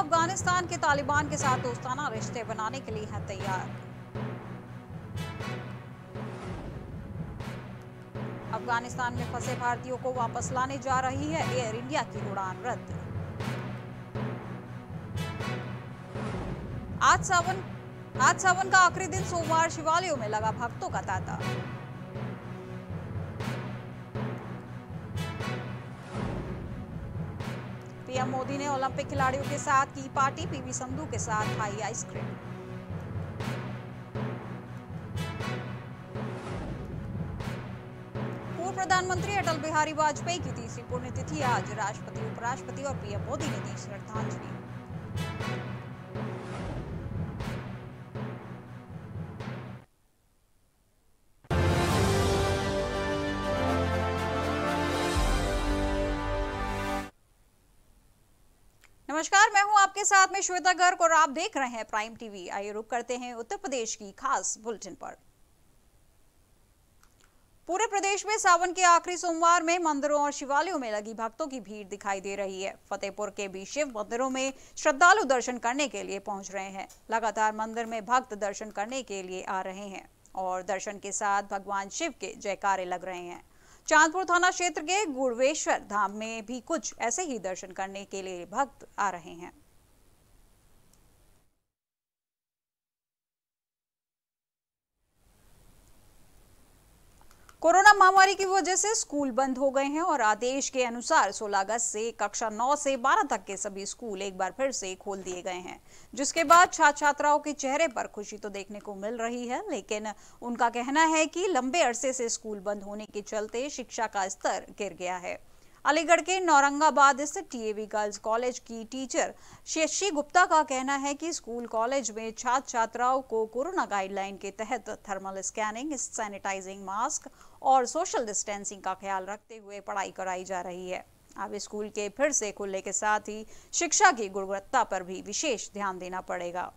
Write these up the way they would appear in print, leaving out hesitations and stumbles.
अफगानिस्तान के तालिबान के साथ दोस्ताना रिश्ते बनाने के लिए हैं तैयार। अफगानिस्तान में फंसे भारतीयों को वापस लाने जा रही है एयर इंडिया की उड़ान रद्द। आज सावन का आखिरी दिन सोमवार शिवालयों में लगा भक्तों का तांता। पीएम मोदी ने ओलंपिक खिलाड़ियों के साथ की पार्टी, पीवी संधू के साथ खाई आइसक्रीम। पूर्व प्रधानमंत्री अटल बिहारी वाजपेयी की तीसरी पुण्यतिथि आज। राष्ट्रपति, उपराष्ट्रपति और पीएम मोदी ने दी श्रद्धांजलि। नमस्कार, मैं हूं आपके साथ में श्वेता गर्ग और आप देख रहे हैं प्राइम टीवी। आइए रुक करते हैं उत्तर प्रदेश की खास बुलेटिन पर। पूरे प्रदेश में सावन के आखिरी सोमवार में मंदिरों और शिवालयों में लगी भक्तों की भीड़ दिखाई दे रही है। फतेहपुर के भी शिव मंदिरों में श्रद्धालु दर्शन करने के लिए पहुंच रहे हैं। लगातार मंदिर में भक्त दर्शन करने के लिए आ रहे हैं और दर्शन के साथ भगवान शिव के जयकारे लग रहे हैं। चांदपुर थाना क्षेत्र के गुड़वेश्वर धाम में भी कुछ ऐसे ही दर्शन करने के लिए भक्त आ रहे हैं। कोरोना महामारी की वजह से स्कूल बंद हो गए हैं और आदेश के अनुसार 16 अगस्त से कक्षा 9 से 12 तक के सभी स्कूल एक बार फिर से खोल दिए गए हैं, जिसके बाद छात्र छात्राओं के चेहरे पर खुशी तो देखने को मिल रही है, लेकिन उनका कहना है कि लंबे अरसे से स्कूल बंद होने के चलते शिक्षा का स्तर गिर गया है। अलीगढ़ के नौरंगाबाद स्थित टीएवी गर्ल्स कॉलेज की टीचर शशि गुप्ता का कहना है कि स्कूल कॉलेज में छात्र छात्राओं को कोरोना गाइडलाइन के तहत थर्मल स्कैनिंग, सैनिटाइजिंग, मास्क और सोशल डिस्टेंसिंग का ख्याल रखते हुए पढ़ाई कराई जा रही है। अब स्कूल के फिर से खुलने के साथ ही शिक्षा की गुणवत्ता पर भी विशेष ध्यान देना पड़ेगा।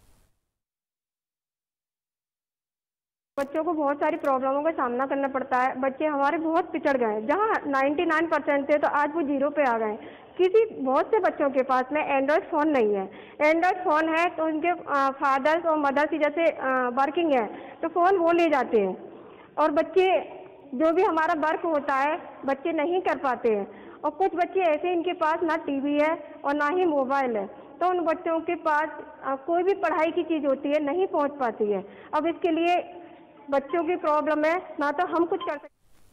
बच्चों को बहुत सारी प्रॉब्लमों का सामना करना पड़ता है। बच्चे हमारे बहुत पिछड़ गए हैं, जहाँ 99% थे तो आज वो 0 पे आ गए। बहुत से बच्चों के पास में एंड्रॉयड फ़ोन नहीं है। एंड्रॉयड फ़ोन है तो उनके फादर्स और मदर्स जैसे वर्किंग है तो फ़ोन वो ले जाते हैं और बच्चे जो भी हमारा वर्क होता है बच्चे नहीं कर पाते हैं। और कुछ बच्चे ऐसे इनके पास ना टीवी है और ना ही मोबाइल है, तो उन बच्चों के पास कोई भी पढ़ाई की चीज़ होती है नहीं पहुंच पाती है। अब इसके लिए बच्चों की प्रॉब्लम है, ना तो हम कुछ कर सकते।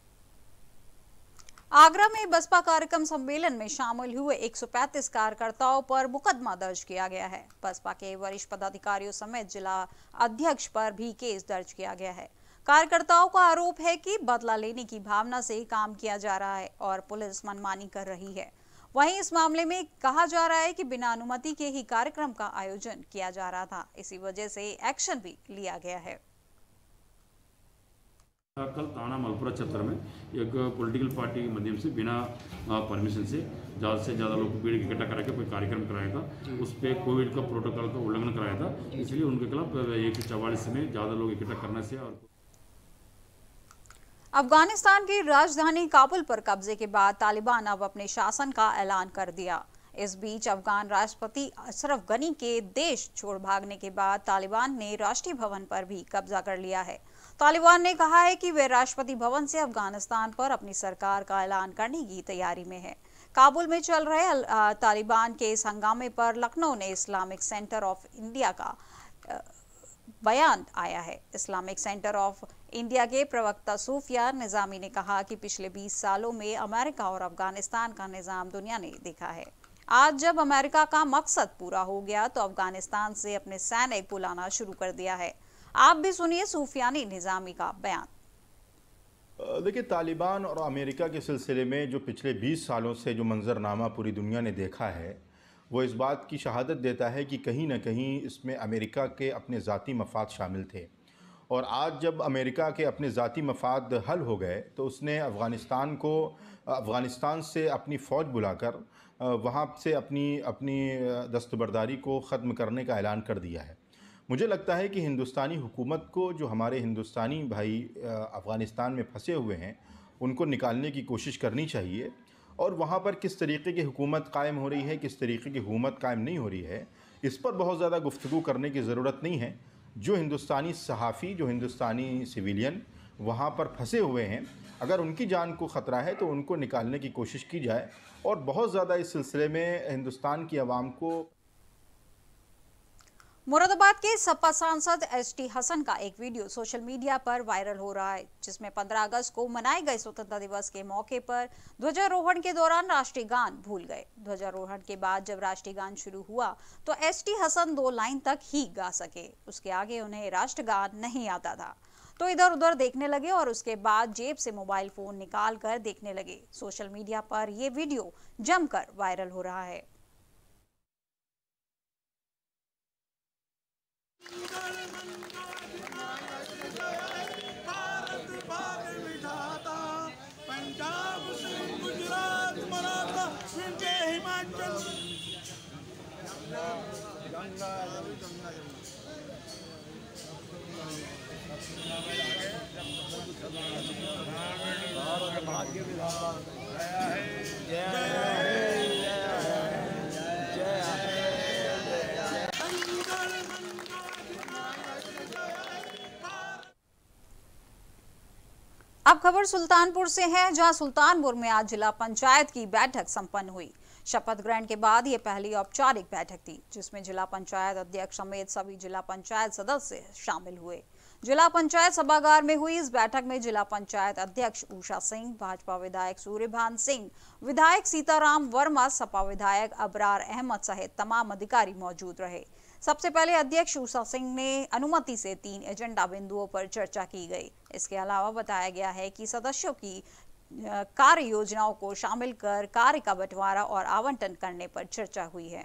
आगरा में बसपा कार्यक्रम सम्मेलन में शामिल हुए 135 कार्यकर्ताओं पर मुकदमा दर्ज किया गया है। बसपा के वरिष्ठ पदाधिकारियों समेत जिला अध्यक्ष पर भी केस दर्ज किया गया है। कार्यकर्ताओं का आरोप है कि बदला लेने की भावना से काम किया जा रहा है और पुलिस मनमानी कर रही है। वहीं इस मामले में कहा जा रहा है कि बिना अनुमति के ही कार्यक्रम का आयोजन किया जा रहा था, इसी वजह से एक्शन भी लिया गया है। कल थाना मलपुरा क्षेत्र में एक पॉलिटिकल पार्टी के माध्यम से बिना परमिशन से ज़्यादा लोग को भीड़ इकट्ठा करा के कोई कार्यक्रम कराया था। उस पर कोविड का प्रोटोकॉल का उल्लंघन कराया था, इसलिए उनके खिलाफ 144 में ज़्यादा लोग इकट्ठा करने से। और अफगानिस्तान की राजधानी काबुल पर कब्जे के बाद तालिबान अब अपने शासन का ऐलान कर दिया। इस बीच अफगान राष्ट्रपति अशरफ गनी के देश छोड़ भागने के बाद तालिबान ने राष्ट्रीय भवन पर भी कब्जा कर लिया है। तालिबान ने कहा है कि वे राष्ट्रपति भवन से अफगानिस्तान पर अपनी सरकार का ऐलान करने की तैयारी में है। काबुल में चल रहे तालिबान के इस हंगामे पर लखनऊ ने इस्लामिक सेंटर ऑफ इंडिया का बयान आया है। इस्लामिक सेंटर ऑफ इंडिया के प्रवक्ता सूफिया निजामी ने कहा कि पिछले 20 सालों में अमेरिका और अफगानिस्तान का निजाम दुनिया ने देखा है। आज जब अमेरिका का मकसद पूरा हो गया तो अफगानिस्तान से अपने सैनिक बुलाना शुरू कर दिया है। आप भी सुनिए सूफियानी निजामी का बयान। देखिए, तालिबान और अमेरिका के सिलसिले में जो पिछले 20 सालों से जो मंजरनामा पूरी दुनिया ने देखा है, वो इस बात की शहादत देता है कि कहीं ना कहीं इसमें अमेरिका के अपने ज़ाती मफाद शामिल थे। और आज जब अमेरिका के अपने ज़ाती मफाद हल हो गए तो उसने अफ़गानिस्तान से अपनी फ़ौज बुलाकर वहाँ से अपनी दस्तबरदारी को ख़त्म करने का ऐलान कर दिया है। मुझे लगता है कि हिंदुस्तानी हुकूमत को जो हमारे हिंदुस्तानी भाई अफ़गानिस्तान में फंसे हुए हैं उनको निकालने की कोशिश करनी चाहिए और वहाँ पर किस तरीके की हुकूमत कायम हो रही है, किस तरीके की हुकूमत कायम नहीं हो रही है, इस पर बहुत ज़्यादा गुफ्तगू करने की ज़रूरत नहीं है। जो हिंदुस्तानी सहाफ़ी, जो हिंदुस्तानी सिविलियन वहाँ पर फंसे हुए हैं, अगर उनकी जान को ख़तरा है तो उनको निकालने की कोशिश की जाए। और बहुत ज़्यादा इस सिलसिले में हिंदुस्तान की आवाम को मुरादाबाद के सपा सांसद एसटी हसन का एक वीडियो सोशल मीडिया पर वायरल हो रहा है, जिसमें 15 अगस्त को मनाए गए स्वतंत्रता दिवस के मौके पर ध्वजारोहण के दौरान राष्ट्रीय गान भूल गए। ध्वजारोहण के बाद जब राष्ट्रीय गान शुरू हुआ तो एसटी हसन 2 लाइन तक ही गा सके, उसके आगे उन्हें राष्ट्रगान नहीं आता था, तो इधर उधर देखने लगे और उसके बाद जेब से मोबाइल फोन निकाल कर देखने लगे। सोशल मीडिया पर यह वीडियो जमकर वायरल हो रहा है। पंजाब से गुजरात मराठा फिर हिमाचल भाग्य विधान अब खबर सुल्तानपुर से है, जहां सुल्तानपुर में आज जिला पंचायत की बैठक संपन्न हुई। शपथ ग्रहण के बाद ये पहली औपचारिक बैठक थी, जिसमें जिला पंचायत अध्यक्ष समेत सभी जिला पंचायत सदस्य शामिल हुए। जिला पंचायत सभागार में हुई इस बैठक में जिला पंचायत अध्यक्ष उषा सिंह, भाजपा विधायक सूर्यभान सिंह, विधायक सीताराम वर्मा, सपा विधायक अबरार अहमद सहित तमाम अधिकारी मौजूद रहे। सबसे पहले अध्यक्ष उषा सिंह ने अनुमति से 3 एजेंडा बिंदुओं पर चर्चा की गई। इसके अलावा बताया गया है कि सदस्यों की कार्य योजनाओं को शामिल कर कार्य का बंटवारा और आवंटन करने पर चर्चा हुई है।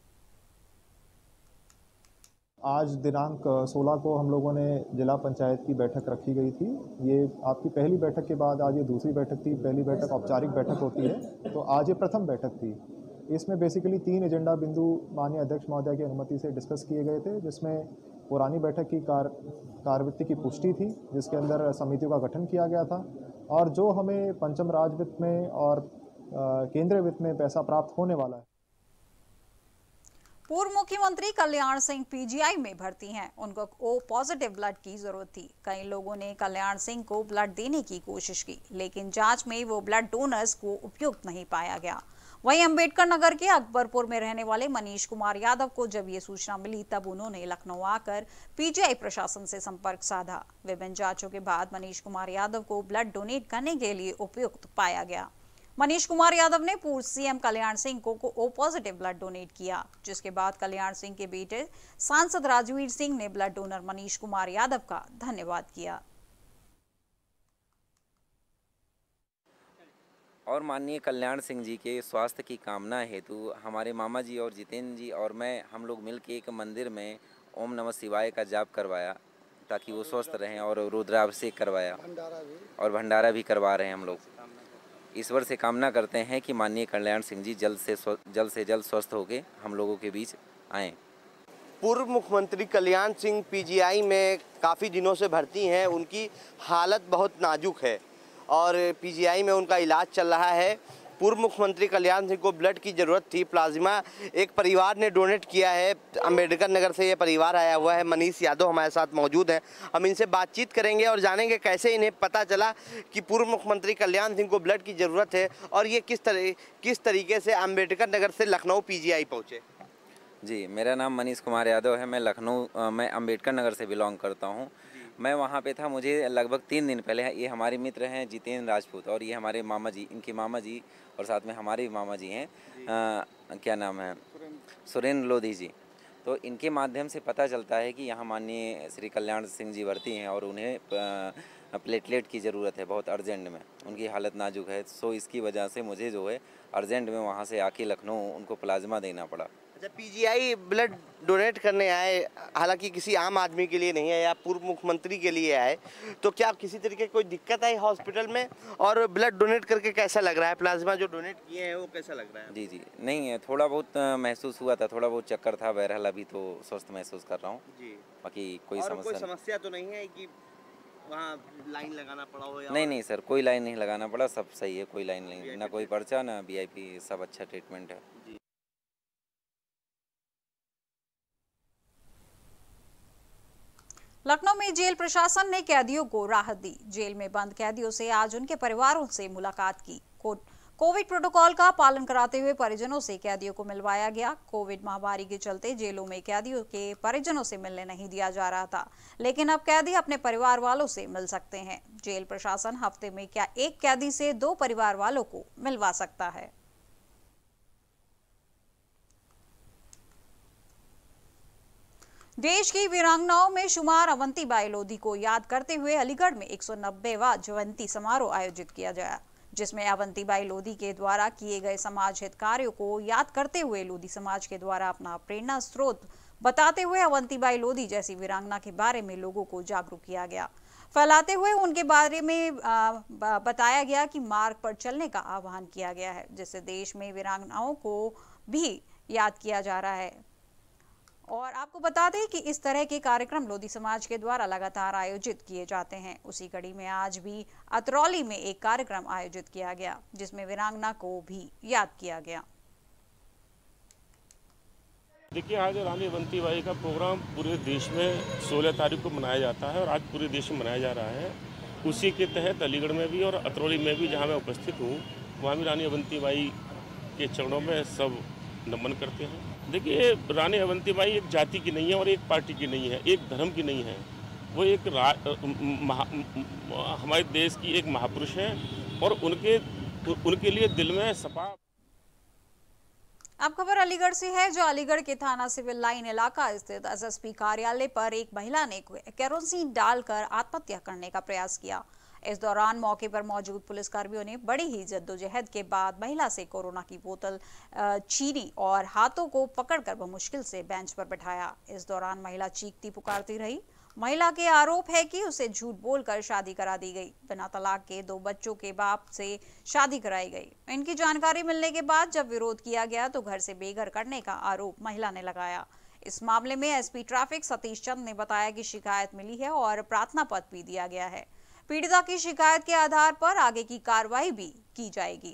आज दिनांक 16 को हम लोगों ने जिला पंचायत की बैठक रखी गई थी। ये आपकी पहली बैठक के बाद आज ये दूसरी बैठक थी। पहली बैठक औपचारिक बैठक होती है, तो आज ये प्रथम बैठक थी। इसमें बेसिकली 3 एजेंडा बिंदु माननीय अध्यक्ष महोदय की अनुमति से डिस्कस किए गए थे, जिसमें पुरानी बैठक की कार्यवृत्ति की पुष्टि थी, जिसके अंदर समितियों का गठन किया गया था, और जो हमें पंचम राज वित्त में और केंद्रीय वित्त में पैसा प्राप्त होने वाला है। पूर्व मुख्यमंत्री कल्याण सिंह पीजीआई में भर्ती हैं। उनको ओ पॉजिटिव ब्लड की जरूरत थी। कई लोगों ने कल्याण सिंह को ब्लड देने की कोशिश की, लेकिन जांच में वो ब्लड डोनर्स को उपयुक्त नहीं पाया गया। वहीं अंबेडकर नगर के अकबरपुर में रहने वाले मनीष कुमार यादव को जब ये सूचना मिली, तब उन्होंने लखनऊ आकर पीजीआई प्रशासन से संपर्क साधा। विभिन्न जांचों के बाद मनीष कुमार यादव को ब्लड डोनेट करने के लिए उपयुक्त पाया गया। मनीष कुमार यादव ने पूर्व सीएम कल्याण सिंह को ओ पॉजिटिव ब्लड डोनेट किया, जिसके बाद कल्याण सिंह के बेटे सांसद राजवीर सिंह ने ब्लड डोनर मनीष कुमार यादव का धन्यवाद किया। और माननीय कल्याण सिंह जी के स्वास्थ्य की कामना हेतु हमारे मामा जी और जितेंद्र जी और मैं, हम लोग मिलकर एक मंदिर में ओम नमः शिवाय का जाप करवाया ताकि वो स्वस्थ रहें, और रुद्राभिषेक करवाया और भंडारा भी करवा रहे हैं। हम लोग ईश्वर से कामना करते हैं कि माननीय कल्याण सिंह जी जल्द से जल्द स्वस्थ होकर हम लोगों के बीच आएँ। पूर्व मुख्यमंत्री कल्याण सिंह पीजीआई में काफ़ी दिनों से भर्ती हैं। उनकी हालत बहुत नाजुक है और पीजीआई में उनका इलाज चल रहा है। पूर्व मुख्यमंत्री कल्याण सिंह को ब्लड की ज़रूरत थी। प्लाज्मा एक परिवार ने डोनेट किया है। अंबेडकर नगर से ये परिवार आया हुआ है। मनीष यादव हमारे साथ मौजूद हैं। हम इनसे बातचीत करेंगे और जानेंगे कैसे इन्हें पता चला कि पूर्व मुख्यमंत्री कल्याण सिंह को ब्लड की ज़रूरत है और ये किस तरीके से अंबेडकर नगर से लखनऊ पीजीआई पहुँचे। जी, मेरा नाम मनीष कुमार यादव है। मैं अंबेडकर नगर से बिलोंग करता हूँ। मैं वहाँ पे था, मुझे लगभग 3 दिन पहले, ये हमारे मित्र हैं जितेंद्र राजपूत और ये हमारे मामा जी, इनके मामा जी और साथ में हमारे भी मामा जी हैं, क्या नाम है, सुरेंद्र लोधी जी। तो इनके माध्यम से पता चलता है कि यहाँ माननीय श्री कल्याण सिंह जी भर्ती हैं और उन्हें प्लेटलेट की ज़रूरत है बहुत अर्जेंट में। उनकी हालत नाजुक है, सो इसकी वजह से मुझे जो है अर्जेंट में वहाँ से आके लखनऊ उनको प्लाज्मा देना पड़ा। अच्छा, पीजीआई ब्लड डोनेट करने आए, हालांकि किसी आम आदमी के लिए नहीं है, या पूर्व मुख्यमंत्री के लिए आए, तो क्या किसी तरीके की कोई दिक्कत आई हॉस्पिटल में? और ब्लड डोनेट करके कैसा लग रहा है? प्लाज्मा जो डोनेट किए हैं वो कैसा लग रहा है? जी, नहीं, थोड़ा बहुत महसूस हुआ था, थोड़ा बहुत चक्कर था, बहरहाल अभी तो स्वस्थ महसूस कर रहा हूँ जी। बाकी कोई समस्या तो नहीं है कि वहाँ लाइन लगाना पड़ा हो? या नहीं सर, कोई लाइन नहीं लगाना पड़ा, सब सही है, कोई लाइन नहीं, ना कोई पर्चा ना VIP, सब अच्छा ट्रीटमेंट है। लखनऊ में जेल प्रशासन ने कैदियों को राहत दी। जेल में बंद कैदियों से आज उनके परिवारों से मुलाकात की। कोविड प्रोटोकॉल का पालन कराते हुए परिजनों से कैदियों को मिलवाया गया। कोविड महामारी के चलते जेलों में कैदियों के परिजनों से मिलने नहीं दिया जा रहा था, लेकिन अब कैदी अपने परिवार वालों से मिल सकते हैं। जेल प्रशासन हफ्ते में क्या एक कैदी से 2 परिवार वालों को मिलवा सकता है। देश की वीरांगनाओं में शुमार अवंतीबाई लोधी को याद करते हुए अलीगढ़ में 190वां जयंती समारोह आयोजित किया गया, जिसमें अवंतीबाई लोधी के द्वारा किए गए समाज हित कार्यों को याद करते हुए लोधी समाज के द्वारा अपना प्रेरणा स्रोत बताते हुए अवंतीबाई लोधी जैसी वीरांगना के बारे में लोगों को जागरूक किया गया। फैलाते हुए उनके बारे में बताया गया कि मार्ग पर चलने का आह्वान किया गया है, जिससे देश में वीरांगनाओं को भी याद किया जा रहा है। और आपको बता दें कि इस तरह के कार्यक्रम लोधी समाज के द्वारा लगातार आयोजित किए जाते हैं। उसी कड़ी में आज भी अतरौली में एक कार्यक्रम आयोजित किया गया, जिसमें वीरांगना को भी याद किया गया। देखिए, आज रानी अवंतीबाई का प्रोग्राम पूरे देश में 16 तारीख को मनाया जाता है और आज पूरे देश में मनाया जा रहा है। उसी के तहत अलीगढ़ में भी और अतरौली में भी, जहाँ मैं उपस्थित हूँ, वहाँ भी रानी अवंतीबाई के चरणों में सब नमन करते हैं। देखिए, रानी अवंतीबाई एक जाति की नहीं है और एक पार्टी की नहीं है, एक धर्म की नहीं है। वो एक हमारे देश की एक महापुरुष है और उनके लिए दिल में सपा। अब खबर अलीगढ़ से है, जो अलीगढ़ के थाना सिविल लाइन इलाका स्थित SSP कार्यालय पर एक महिला ने केरोसिन डालकर आत्महत्या करने का प्रयास किया। इस दौरान मौके पर मौजूद पुलिसकर्मियों ने बड़ी ही जद्दोजहद के बाद महिला से कोरोना की बोतल छीनी और हाथों को पकड़कर बमुश्किल से बेंच पर बैठाया। इस दौरान महिला चीखती पुकारती रही। महिला के आरोप है कि उसे झूठ बोलकर शादी करा दी गई। बिना तलाक के 2 बच्चों के बाप से शादी कराई गई। इनकी जानकारी मिलने के बाद जब विरोध किया गया तो घर से बेघर करने का आरोप महिला ने लगाया। इस मामले में SP ट्रैफिक सतीश चंद ने बताया कि शिकायत मिली है और प्रार्थना पत्र भी दिया गया है। पीड़िता की शिकायत के आधार पर आगे की कार्रवाई भी की जाएगी।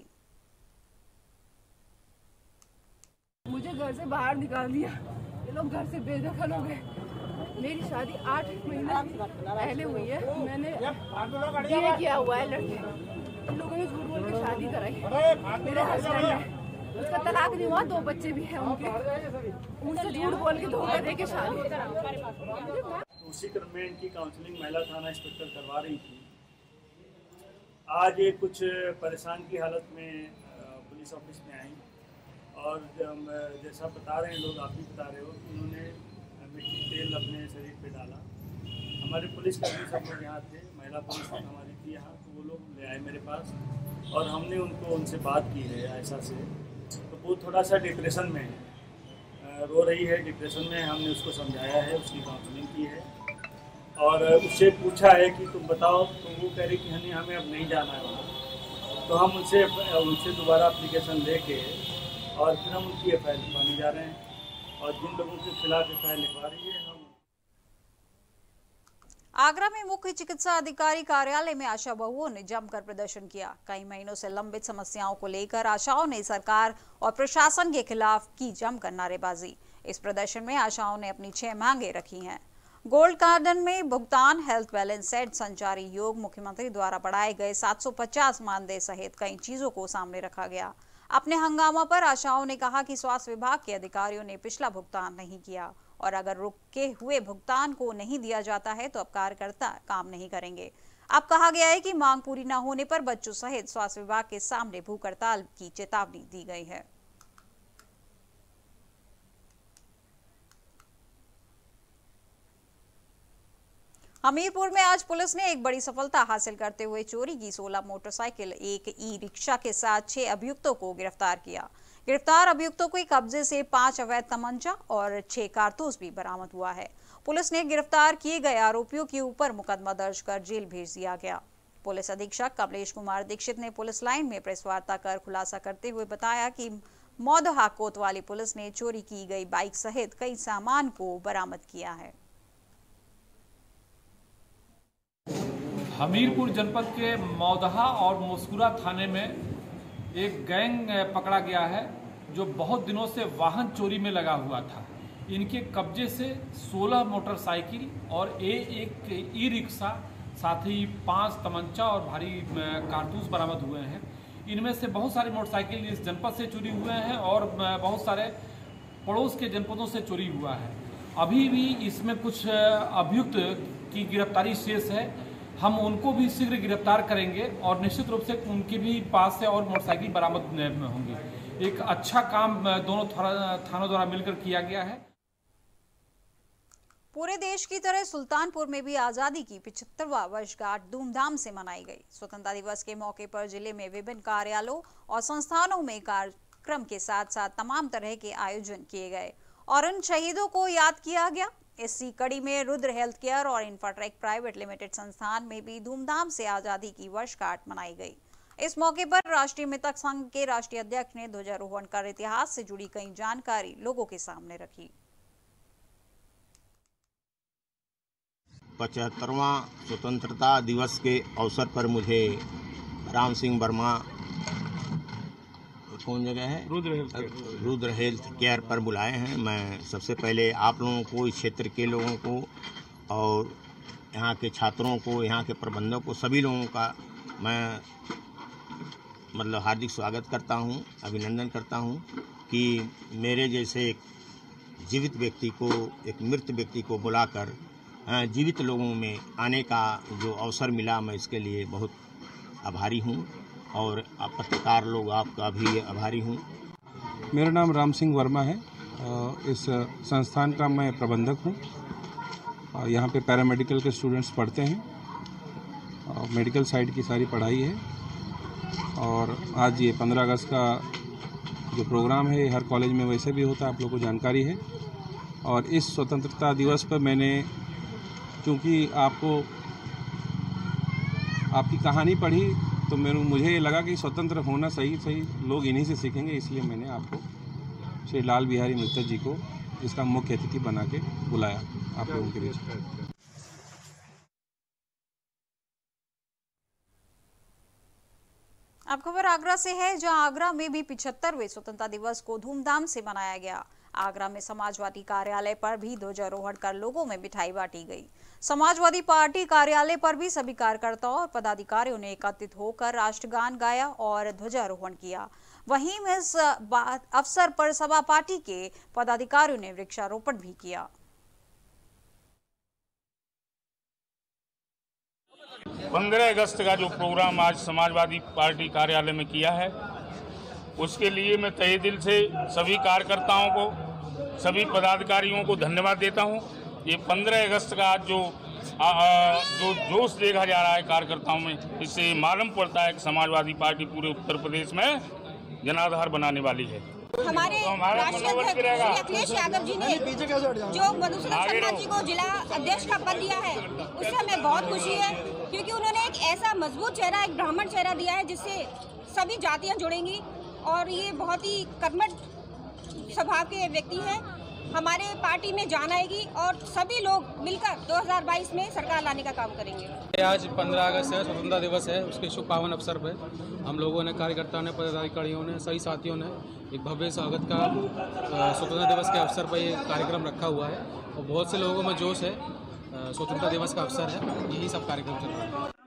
मुझे घर से बाहर निकाल दिया, ये लोग घर से बेदखल हो गए। मेरी शादी 8 महीने पहले हुई है। मैंने BA किया हुआ है लड़के, इन लोगों ने झूठ बोल के शादी कराई। मेरे हस्बैंड है, उसका तलाक नहीं हुआ, 2 बच्चे भी हैं उनके, उनसे झूठ बोल के धोखा दे के शादी। उसी क्रम में इनकी काउंसलिंग महिला थाना इंस्पेक्टर करवा रही थी। आज ये कुछ परेशान की हालत में पुलिस ऑफिस में आई और जैसा बता रहे हैं लोग, आप भी बता रहे हो कि उन्होंने मिट्टी तेल अपने शरीर पे डाला। हमारे पुलिस कर्मी सब लोग यहाँ थे, महिला पुलिस हमारी थी यहाँ, तो वो लोग ले आए मेरे पास और हमने उनसे बात की है ऐसा से। तो वो थोड़ा सा डिप्रेशन में है, रो रही है, डिप्रेशन में। हमने उसको समझाया है, उसकी काउंसलिंग की है और उससे पूछा है कि तुम बताओ, तो वो कह रही कि हमें अब नहीं जाना है वहाँ। तो हम उनसे दोबारा एप्लीकेशन लेके और फिर हम उनकी FIR लिखवाने जा रहे हैं और जिन लोगों के खिलाफ FIR लिखवा रही है हम। आगरा में मुख्य चिकित्सा अधिकारी कार्यालय में आशा बहुओं ने जमकर प्रदर्शन किया। कई महीनों से लंबित समस्याओं को लेकर आशाओं ने सरकार और प्रशासन के खिलाफ की जमकर नारेबाजी। इस प्रदर्शन में आशाओं ने अपनी 6 मांगे रखी हैं। गोल्ड गार्डन में भुगतान, हेल्थ बैलेंस सेट, संचारी योग, मुख्यमंत्री द्वारा बढ़ाए गए 750 मानदेय सहित कई चीजों को सामने रखा गया। अपने हंगामा पर आशाओं ने कहा कि स्वास्थ्य विभाग के अधिकारियों ने पिछला भुगतान नहीं किया और अगर रुके हुए भुगतान को नहीं दिया जाता है तो अब कार्यकर्ता काम नहीं करेंगे। अब कहा गया है कि मांग पूरी न होने पर बच्चों सहित स्वास्थ्य विभाग के सामने भूख हड़ताल की चेतावनी दी गई है। हमीरपुर में आज पुलिस ने एक बड़ी सफलता हासिल करते हुए चोरी की 16 मोटरसाइकिल, एक ई-रिक्शा के साथ 6 अभियुक्तों को गिरफ्तार किया। गिरफ्तार अभियुक्तों के कब्जे से 5 अवैध तमंचा और 6 कारतूस भी बरामद हुआ है। पुलिस ने गिरफ्तार किए गए आरोपियों के ऊपर मुकदमा दर्ज कर जेल भेज दिया गया। पुलिस अधीक्षक कमलेश कुमार दीक्षित ने पुलिस लाइन में प्रेस वार्ता कर खुलासा करते हुए बताया कि मौदहा कोतवाली पुलिस ने चोरी की गई बाइक सहित कई सामान को बरामद किया है। हमीरपुर जनपद के मौदहा और मुस्कुरा थाने में एक गैंग पकड़ा गया है जो बहुत दिनों से वाहन चोरी में लगा हुआ था। इनके कब्जे से 16 मोटरसाइकिल और एक ई रिक्शा, साथ ही 5 तमंचा और भारी कारतूस बरामद हुए हैं। इनमें से बहुत सारी मोटरसाइकिल इस जनपद से चोरी हुए हैं और बहुत सारे पड़ोस के जनपदों से चोरी हुआ है। अभी भी इसमें कुछ अभियुक्त की गिरफ्तारी शेष है। हम उनको भी शीघ्र गिरफ्तार करेंगे और निश्चित रूप से उनके भी पास से और मोटरसाइकिल बरामद होंगी। एक अच्छा काम दोनों थानों द्वारा मिलकर किया गया है। पूरे देश की तरह सुल्तानपुर में भी आजादी की 75वां वर्षगांठ धूमधाम से मनाई गई। स्वतंत्रता दिवस के मौके पर जिले में विभिन्न कार्यालयों और संस्थानों में कार्यक्रम के साथ साथ तमाम तरह के आयोजन किए गए और उन शहीदों को याद किया गया। इसी कड़ी में रुद्र हेल्थ केयर और इंफ्राटेक प्राइवेट लिमिटेड संस्थान में भी धूमधाम से आजादी की वर्षगांठ मनाई गई। इस मौके पर राष्ट्रीय मृतक संघ के राष्ट्रीय अध्यक्ष ने ध्वजारोहण कर इतिहास से जुड़ी कई जानकारी लोगों के सामने रखी। 75वां स्वतंत्रता दिवस के अवसर पर मुझे राम सिंह वर्मा, कौन जगह है, रुद्र हेल्थ केयर पर बुलाए हैं। मैं सबसे पहले आप लोगों को, इस क्षेत्र के लोगों को और यहाँ के छात्रों को, यहाँ के प्रबंधकों को, सभी लोगों का मैं हार्दिक स्वागत करता हूँ, अभिनंदन करता हूँ कि मेरे जैसे एक जीवित व्यक्ति को, एक मृत व्यक्ति को बुलाकर जीवित लोगों में आने का जो अवसर मिला, मैं इसके लिए बहुत आभारी हूँ और आप पत्रकार लोग आपका भी आभारी हूँ। मेरा नाम राम सिंह वर्मा है। इस संस्थान का मैं प्रबंधक हूँ। यहाँ पे पैरामेडिकल के स्टूडेंट्स पढ़ते हैं। मेडिकल साइड की सारी पढ़ाई है और आज ये 15 अगस्त का जो प्रोग्राम है हर कॉलेज में वैसे भी होता है, आप लोगों को जानकारी है। और इस स्वतंत्रता दिवस पर मैंने, चूँकि आपकी कहानी पढ़ी तो मुझे ये लगा कि स्वतंत्र होना सही लोग इन्हीं से सीखेंगे, इसलिए मैंने आपको श्री लाल बिहारी मित्तल जी को इसका मुख्य अतिथि बना के बुलाया आप लोगों के बीच। अब खबर आगरा से है, जहां आगरा में भी 75वें स्वतंत्रता दिवस को धूमधाम से मनाया गया। आगरा में समाजवादी कार्यालय पर भी ध्वजारोहण कर लोगों में मिठाई बांटी गई। समाजवादी पार्टी कार्यालय पर भी सभी कार्यकर्ताओं और पदाधिकारियों ने एकत्रित होकर राष्ट्रगान गाया और ध्वजारोहण किया। वहीं इस अवसर पर सपा पार्टी के पदाधिकारियों ने वृक्षारोपण भी किया। 15 अगस्त का जो प्रोग्राम आज समाजवादी पार्टी कार्यालय में किया है, उसके लिए मैं तहे दिल से सभी कार्यकर्ताओं को, सभी पदाधिकारियों को धन्यवाद देता हूं। ये 15 अगस्त का आज जो जोश देखा जा रहा है कार्यकर्ताओं में, इससे मालूम पड़ता है कि समाजवादी पार्टी पूरे उत्तर प्रदेश में जनाधार बनाने वाली है। हमारे राष्ट्रीय अध्यक्ष अखिलेश यादव जी ने जो मधुसूदन शर्मा जी को जिला अध्यक्ष का पद दिया है, उससे हमें बहुत खुशी है, क्योंकि उन्होंने एक ऐसा मजबूत चेहरा, एक ब्राह्मण चेहरा दिया है जिससे सभी जातियां जुड़ेंगी और ये बहुत ही कर्मठ स्वभाव के व्यक्ति हैं। हमारे पार्टी में जान आएगी और सभी लोग मिलकर 2022 में सरकार लाने का काम करेंगे। आज 15 अगस्त है, स्वतंत्रता दिवस है। उसके शुभ पावन अवसर पर हम लोगों ने, कार्यकर्ताओं ने, पदाधिकारियों ने, सभी साथियों ने एक भव्य स्वागत का स्वतंत्रता दिवस के अवसर पर ये कार्यक्रम रखा हुआ है और बहुत से लोगों में जोश है। स्वतंत्रता दिवस का अवसर है, यही सब कार्यक्रम चल रहा है।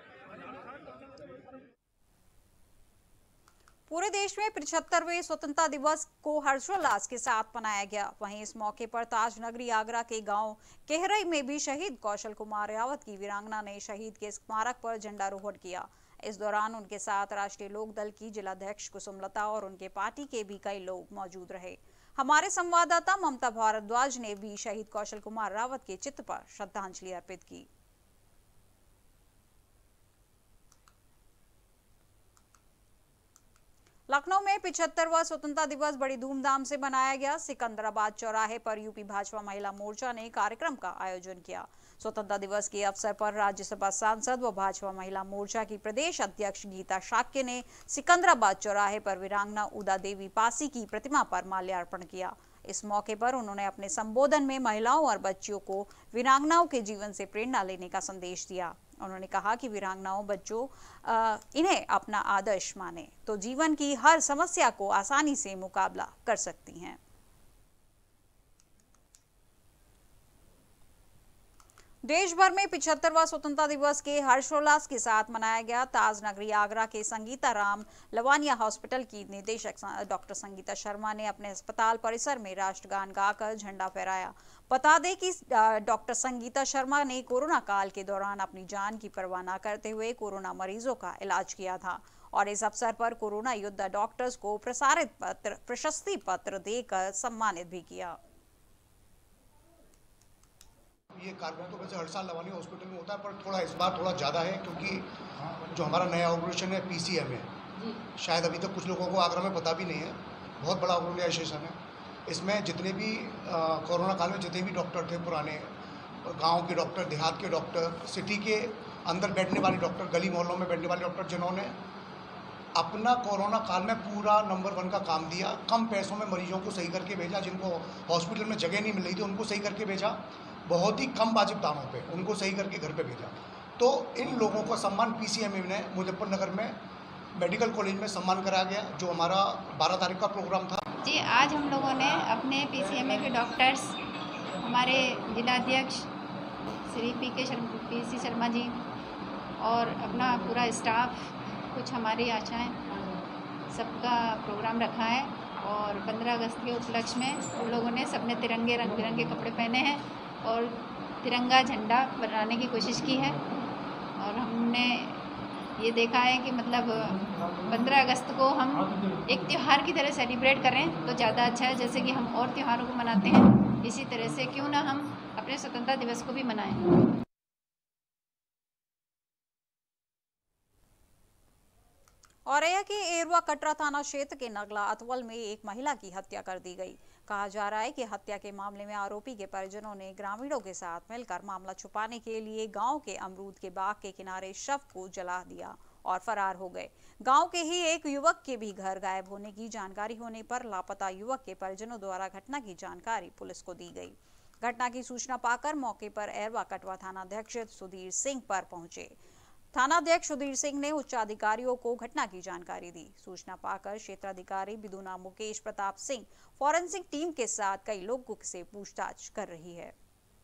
पूरे देश में 75वें स्वतंत्रता दिवस को हर्षोल्लास के साथ मनाया गया। वहीं इस मौके पर ताज नगरी आगरा के गांव केहरई में भी शहीद कौशल कुमार रावत की वीरांगना ने शहीद के स्मारक पर झंडारोहण किया। इस दौरान उनके साथ राष्ट्रीय लोक दल की जिलाध्यक्ष कुसुमलता और उनके पार्टी के भी कई लोग मौजूद रहे। हमारे संवाददाता ममता भारद्वाज ने भी शहीद कौशल कुमार रावत के चित्र पर श्रद्धांजलि अर्पित की। लखनऊ में 75वां स्वतंत्रता दिवस बड़ी धूमधाम से मनाया गया। सिकंदराबाद चौराहे पर यूपी भाजपा महिला मोर्चा ने कार्यक्रम का आयोजन किया। स्वतंत्रता दिवस के अवसर पर राज्यसभा सांसद व भाजपा महिला मोर्चा की प्रदेश अध्यक्ष गीता शाक्य ने सिकंदराबाद चौराहे पर वीरांगना उदा देवी पासी की प्रतिमा पर माल्यार्पण किया। इस मौके पर उन्होंने अपने संबोधन में महिलाओं और बच्चियों को वीरांगनाओं के जीवन से प्रेरणा लेने का संदेश दिया। उन्होंने कहा कि वीरांगनाओं बच्चों इन्हें अपना आदर्श माने तो जीवन की हर समस्या को आसानी से मुकाबला कर सकती हैं। देश भर में 75वां स्वतंत्रता दिवस के हर्षोल्लास के साथ मनाया गया। ताज नगरी आगरा के संगीता राम लवानिया हॉस्पिटल की निदेशक डॉक्टर संगीता शर्मा ने अपने अस्पताल परिसर में राष्ट्रगान गाकर झंडा फहराया। बता दें कि डॉक्टर संगीता शर्मा ने कोरोना काल के दौरान अपनी जान की परवाह न करते हुए कोरोना मरीजों का इलाज किया था और इस अवसर पर कोरोना योद्धा डॉक्टर्स को प्रशस्ति पत्र देकर सम्मानित भी किया। ये कार्यक्रम तो वैसे हर साल लवानिया हॉस्पिटल में होता है, पर थोड़ा इस बार थोड़ा ज़्यादा है क्योंकि जो हमारा नया ऑपरेशन है PCM है, शायद अभी तक कुछ लोगों को आगरा में पता भी नहीं है, बहुत बड़ा ऑर्गेनाइजेशन है। इसमें जितने भी कोरोना काल में जितने भी डॉक्टर थे, पुराने गांव के डॉक्टर, देहात के डॉक्टर, सिटी के अंदर बैठने वाले डॉक्टर, गली मोहल्लों में बैठने वाले डॉक्टर, जिन्होंने अपना कोरोना काल में पूरा नंबर 1 का काम दिया, कम पैसों में मरीजों को सही करके भेजा, जिनको हॉस्पिटल में जगह नहीं मिल रही थी उनको सही करके भेजा, बहुत ही कम वाजिब दामों पे उनको सही करके घर पे भेजा। तो इन लोगों का सम्मान PCM ने मुजफ्फरनगर में मेडिकल कॉलेज में सम्मान कराया गया, जो हमारा 12 तारीख का प्रोग्राम था। जी, आज हम लोगों ने अपने PCM के डॉक्टर्स, हमारे जिलाध्यक्ष श्री PC शर्मा जी और अपना पूरा स्टाफ, कुछ हमारी आशाएं, सबका प्रोग्राम रखा है और 15 अगस्त के उपलक्ष्य में हम लोगों ने सबने तिरंगे रंग बिरंगे कपड़े पहने हैं और तिरंगा झंडा बनाने की कोशिश की है। और हमने ये देखा है कि मतलब 15 अगस्त को हम एक त्यौहार की तरह सेलिब्रेट करें तो ज़्यादा अच्छा है। जैसे कि हम और त्योहारों को मनाते हैं, इसी तरह से क्यों ना हम अपने स्वतंत्रता दिवस को भी मनाएं। औरैया के एरवा कटरा थाना क्षेत्र के नगला अतवल में एक महिला की हत्या कर दी गई। कहा जा रहा है कि हत्या के मामले में आरोपी के परिजनों ने ग्रामीणों के साथ मिलकर मामला छुपाने के लिए गांव के अमरूद के बाग के किनारे शव को जला दिया और फरार हो गए। गांव के ही एक युवक के भी घर गायब होने की जानकारी होने पर लापता युवक के परिजनों द्वारा घटना की जानकारी पुलिस को दी गई। घटना की सूचना पाकर मौके पर एरवा कटवा थानाध्यक्ष सुधीर सिंह पर पहुंचे। थानाध्यक्ष सुधीर सिंह ने उच्च अधिकारियों को घटना की जानकारी दी। सूचना पाकर क्षेत्राधिकारी बिदुना मुकेश प्रताप सिंह फॉरेंसिक टीम के साथ कई लोगों से पूछताछ कर रही है।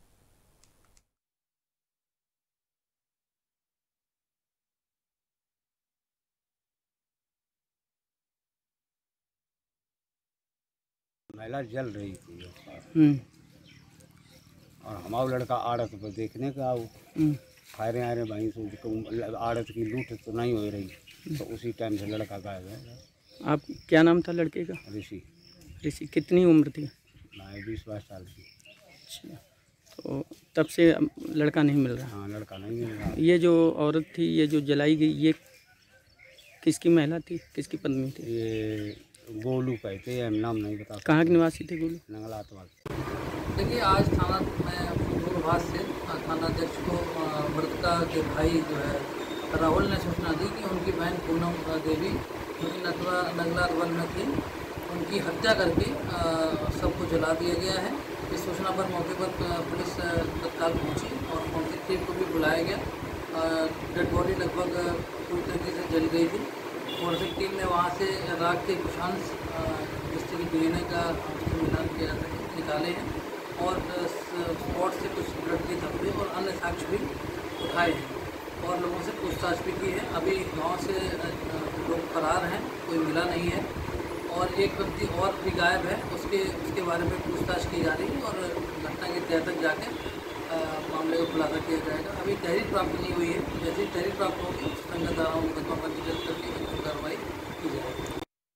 महिला जल रही थी और हमारा लड़का आड़त पर देखने का फायरें आ रहे वहीं से आड़त की लूट तो नहीं हो रही, तो उसी टाइम से लड़का गायब है। आप क्या नाम था लड़के का? ऋषि। ऋषि कितनी उम्र थी? 20-22 साल की। अच्छा, तो तब से लड़का नहीं मिल रहा? हाँ, लड़का नहीं मिल रहा। ये जो औरत थी, ये जो जलाई गई, ये किसकी महिला थी, किसकी पत्नी थी? ये गोलू कहते हैं, नाम नहीं बता। कहाँ के निवासी थे गोलू? नगला अतवाल। देखिए, आज थाना में दूरभाष से थानाध्यक्ष को मृतका के भाई जो है राहुल ने सूचना दी कि उनकी बहन पूनम देवी जो कि नगला अतवाल में थी, उनकी हत्या करके सबको जला दिया गया है। इस सूचना पर मौके पर पुलिस तत्काल पहुंची और फॉरेंसिक टीम को भी बुलाया गया। डेड बॉडी लगभग पूरी तरीके से जल गई थी। फॉरेंसिक टीम ने वहां से राख के कुछ अंश जिससे कि DNA का मिलान किया जा सके निकाले हैं और स्पॉट से कुछ ब्लड के धब्बे और अन्य साक्ष्य भी उठाए हैं और लोगों से पूछताछ भी की है। अभी गांव से लोग फरार हैं, कोई मिला नहीं है और एक व्यक्ति और भी गायब है, उसके बारे में पूछताछ की जा रही है और घटना के तह तक जाकर मामले को खुलासा किया जाएगा। अभी तहरीर प्राप्त नहीं हुई है, जैसे ही तहरीर प्राप्त होगी संगत धाराओं में मुकदमा पंजीकृत करके कार्रवाई की जाएगी।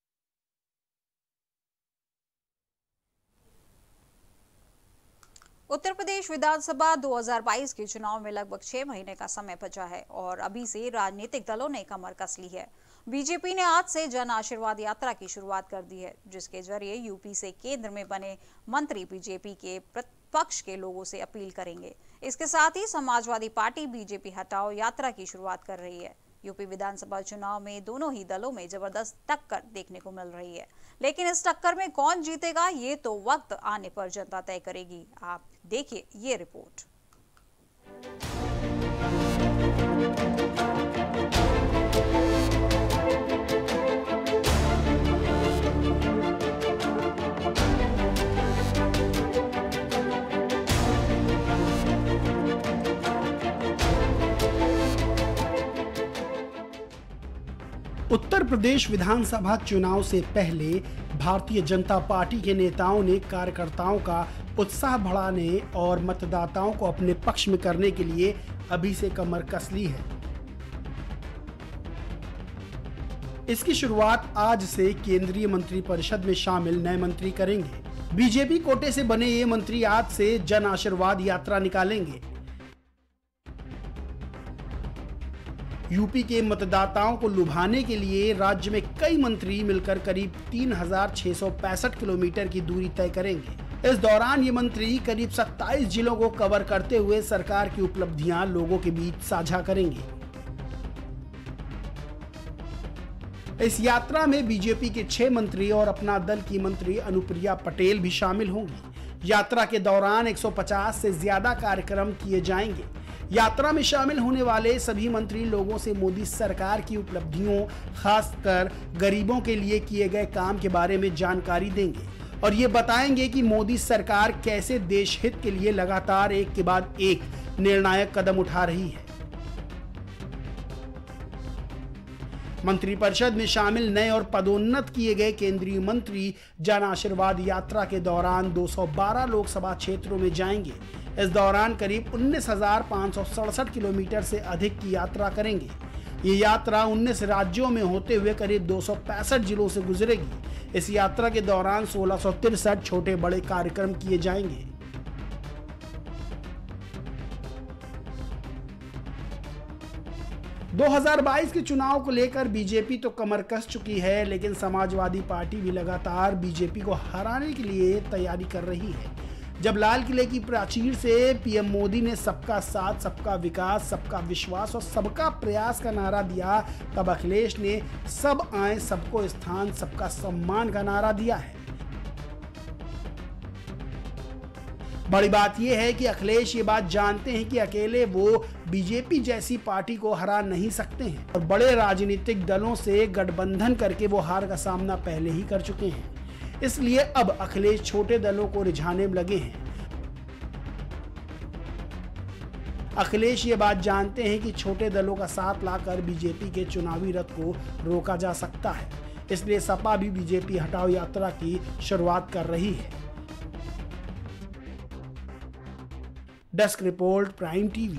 उत्तर प्रदेश विधानसभा 2022 के चुनाव में लगभग 6 महीने का समय बचा है और अभी से राजनीतिक दलों ने कमर कस ली है। बीजेपी ने आज से जन आशीर्वाद यात्रा की शुरुआत कर दी है, जिसके जरिए यूपी से केंद्र में बने मंत्री बीजेपी के पक्ष के लोगों से अपील करेंगे। इसके साथ ही समाजवादी पार्टी बीजेपी हटाओ यात्रा की शुरुआत कर रही है। यूपी विधानसभा चुनाव में दोनों ही दलों में जबरदस्त टक्कर देखने को मिल रही है, लेकिन इस टक्कर में कौन जीतेगा ये तो वक्त आने पर जनता तय करेगी। आप देखिए ये रिपोर्ट। उत्तर प्रदेश विधानसभा चुनाव से पहले भारतीय जनता पार्टी के नेताओं ने कार्यकर्ताओं का उत्साह बढ़ाने और मतदाताओं को अपने पक्ष में करने के लिए अभी से कमर कस ली है। इसकी शुरुआत आज से केंद्रीय मंत्रिपरिषद में शामिल नए मंत्री करेंगे। बीजेपी कोटे से बने ये मंत्री आज से जन आशीर्वाद यात्रा निकालेंगे। यूपी के मतदाताओं को लुभाने के लिए राज्य में कई मंत्री मिलकर करीब 3,665 किलोमीटर की दूरी तय करेंगे। इस दौरान ये मंत्री करीब 27 जिलों को कवर करते हुए सरकार की उपलब्धियां लोगों के बीच साझा करेंगे। इस यात्रा में बीजेपी के 6 मंत्री और अपना दल की मंत्री अनुप्रिया पटेल भी शामिल होंगी। यात्रा के दौरान 150 से ज्यादा कार्यक्रम किए जाएंगे। यात्रा में शामिल होने वाले सभी मंत्री लोगों से मोदी सरकार की उपलब्धियों, खासकर गरीबों के लिए किए गए काम के बारे में जानकारी देंगे और ये बताएंगे कि मोदी सरकार कैसे देश हित के लिए लगातार एक के बाद एक निर्णायक कदम उठा रही है। मंत्रिपरिषद में शामिल नए और पदोन्नत किए गए केंद्रीय मंत्री जन आशीर्वाद यात्रा के दौरान 212 लोकसभा क्षेत्रों में जाएंगे। इस दौरान करीब 19,567 किलोमीटर से अधिक की यात्रा करेंगे। ये यात्रा 19 राज्यों में होते हुए करीब 265 जिलों से गुजरेगी। इस यात्रा के दौरान 1663 छोटे बड़े कार्यक्रम किए जाएंगे। दो 2022 के चुनाव को लेकर बीजेपी तो कमर कस चुकी है, लेकिन समाजवादी पार्टी भी लगातार बीजेपी को हराने के लिए तैयारी कर रही है। जब लाल किले की प्राचीर से पीएम मोदी ने सबका साथ, सबका विकास, सबका विश्वास और सबका प्रयास का नारा दिया, तब अखिलेश ने सब आए सबको स्थान सबका सम्मान का नारा दिया है। बड़ी बात यह है कि अखिलेश ये बात जानते हैं कि अकेले वो बीजेपी जैसी पार्टी को हरा नहीं सकते हैं और बड़े राजनीतिक दलों से गठबंधन करके वो हार का सामना पहले ही कर चुके हैं। इसलिए अब अखिलेश छोटे दलों को रिझाने में लगे हैं। अखिलेश ये बात जानते हैं कि छोटे दलों का साथ लाकर बीजेपी के चुनावी रथ को रोका जा सकता है। इसलिए सपा भी बीजेपी हटाओ यात्रा की शुरुआत कर रही है। Desk report, prime TV.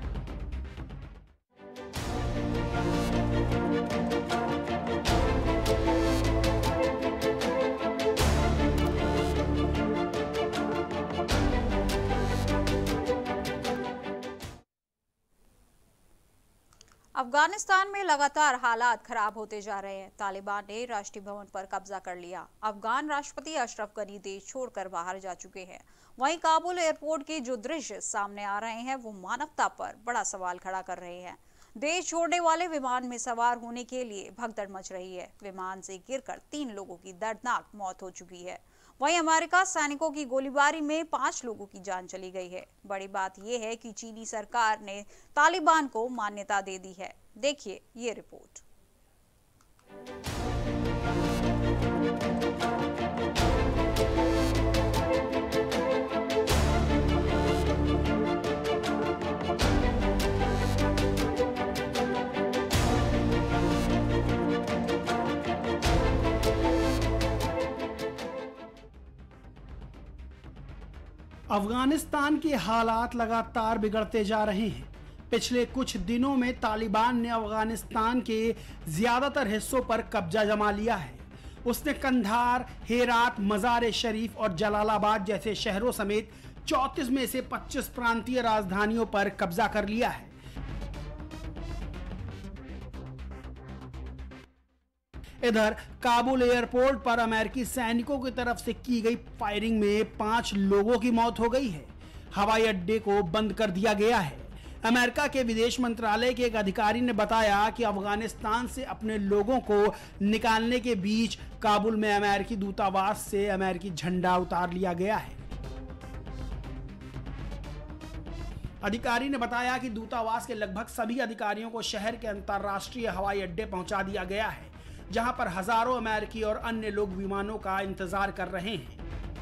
Afghanistan में लगातार हालात खराब होते जा रहे हैं। तालिबान ने राष्ट्रीय भवन पर कब्जा कर लिया। अफगान राष्ट्रपति अशरफ गनी देश छोड़कर बाहर जा चुके हैं। वहीं काबुल एयरपोर्ट के जो दृश्य सामने आ रहे हैं वो मानवता पर बड़ा सवाल खड़ा कर रहे हैं। देश छोड़ने वाले विमान में सवार होने के लिए भगदड़ मच रही है। विमान से गिरकर 3 लोगों की दर्दनाक मौत हो चुकी है। वहीं अमेरिका सैनिकों की गोलीबारी में 5 लोगों की जान चली गई है। बड़ी बात यह है कि चीनी सरकार ने तालिबान को मान्यता दे दी है। देखिए ये रिपोर्ट। अफगानिस्तान के हालात लगातार बिगड़ते जा रहे हैं। पिछले कुछ दिनों में तालिबान ने अफगानिस्तान के ज्यादातर हिस्सों पर कब्जा जमा लिया है। उसने कंधार, हेरात, मज़ार शरीफ और जलालाबाद जैसे शहरों समेत 34 में से 25 प्रांतीय राजधानियों पर कब्जा कर लिया है। इधर काबुल एयरपोर्ट पर अमेरिकी सैनिकों की तरफ से की गई फायरिंग में 5 लोगों की मौत हो गई है। हवाई अड्डे को बंद कर दिया गया है। अमेरिका के विदेश मंत्रालय के एक अधिकारी ने बताया कि अफगानिस्तान से अपने लोगों को निकालने के बीच काबुल में अमेरिकी दूतावास से अमेरिकी झंडा उतार लिया गया है। अधिकारी ने बताया कि दूतावास के लगभग सभी अधिकारियों को शहर के अंतर्राष्ट्रीय हवाई अड्डे पहुंचा दिया गया है, जहां पर हजारों अमेरिकी और अन्य लोग विमानों का इंतजार कर रहे हैं।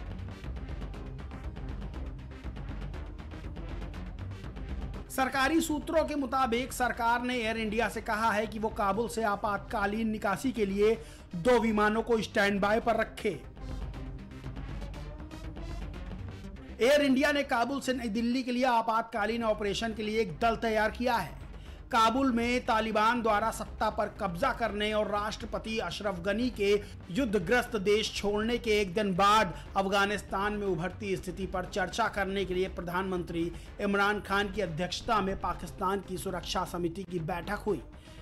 सरकारी सूत्रों के मुताबिक सरकार ने एयर इंडिया से कहा है कि वो काबुल से आपातकालीन निकासी के लिए 2 विमानों को स्टैंड बाय पर रखे। एयर इंडिया ने काबुल से नई दिल्ली के लिए आपातकालीन ऑपरेशन के लिए एक दल तैयार किया है। काबुल में तालिबान द्वारा सत्ता पर कब्जा करने और राष्ट्रपति अशरफ गनी के युद्धग्रस्त देश छोड़ने के एक दिन बाद अफगानिस्तान में उभरती स्थिति पर चर्चा करने के लिए प्रधानमंत्री इमरान खान की अध्यक्षता में पाकिस्तान की सुरक्षा समिति की बैठक हुई।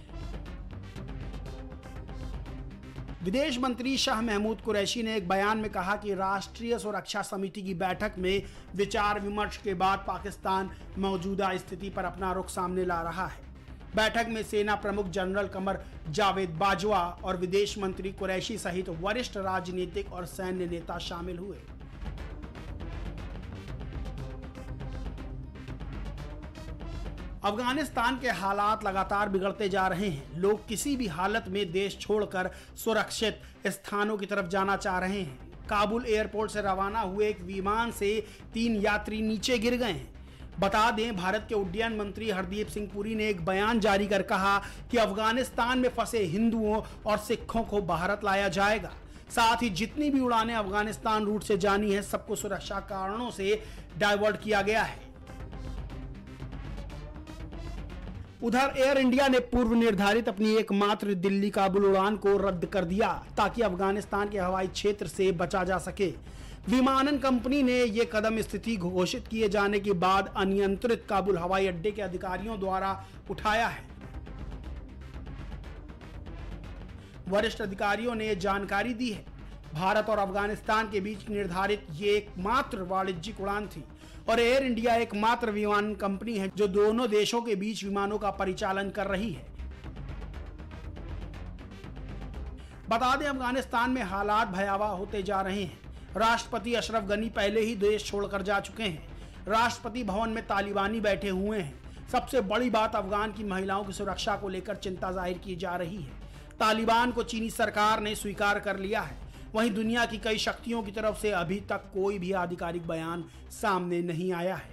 विदेश मंत्री शाह महमूद कुरैशी ने एक बयान में कहा कि राष्ट्रीय सुरक्षा समिति की बैठक में विचार विमर्श के बाद पाकिस्तान मौजूदा स्थिति पर अपना रुख सामने ला रहा है। बैठक में सेना प्रमुख जनरल कमर जावेद बाजवा और विदेश मंत्री कुरैशी सहित वरिष्ठ राजनीतिक और सैन्य नेता शामिल हुए। अफगानिस्तान के हालात लगातार बिगड़ते जा रहे हैं। लोग किसी भी हालत में देश छोड़कर सुरक्षित स्थानों की तरफ जाना चाह रहे हैं। काबुल एयरपोर्ट से रवाना हुए एक विमान से 3 यात्री नीचे गिर गए हैं। बता दें, भारत के उड्डयन मंत्री हरदीप सिंह पुरी ने एक बयान जारी कर कहा कि अफगानिस्तान में फंसे हिंदुओं और सिखों को भारत लाया जाएगा। साथ ही जितनी भी उड़ानें अफगानिस्तान रूट से जानी है, सबको सुरक्षा कारणों से डाइवर्ट किया गया है। उधर एयर इंडिया ने पूर्व निर्धारित अपनी एकमात्र दिल्ली काबुल उड़ान को रद्द कर दिया ताकि अफगानिस्तान के हवाई क्षेत्र से बचा जा सके। विमानन कंपनी ने यह कदम स्थिति घोषित किए जाने के बाद अनियंत्रित काबुल हवाई अड्डे के अधिकारियों द्वारा उठाया है। वरिष्ठ अधिकारियों ने जानकारी दी है। भारत और अफगानिस्तान के बीच निर्धारित ये एकमात्र वाणिज्यिक उड़ान थी और एयर इंडिया एकमात्र विमान कंपनी है जो दोनों देशों के बीच विमानों का परिचालन कर रही है। बता दें, अफगानिस्तान में हालात भयावह होते जा रहे हैं। राष्ट्रपति अशरफ गनी पहले ही देश छोड़कर जा चुके हैं। राष्ट्रपति भवन में तालिबानी बैठे हुए हैं। सबसे बड़ी बात अफगान की महिलाओं की सुरक्षा को लेकर चिंता जाहिर की जा रही है। तालिबान को चीनी सरकार ने स्वीकार कर लिया है। वहीं दुनिया की कई शक्तियों की तरफ से अभी तक कोई भी आधिकारिक बयान सामने नहीं आया है।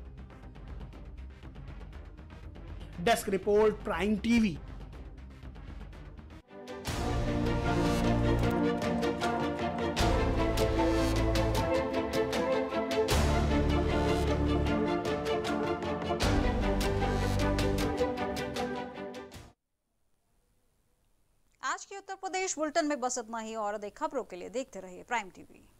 Desk report, prime TV. आज के उत्तर प्रदेश बुलेटिन में बस इतना ही और अधिक खबरों के लिए देखते रहिए प्राइम टीवी।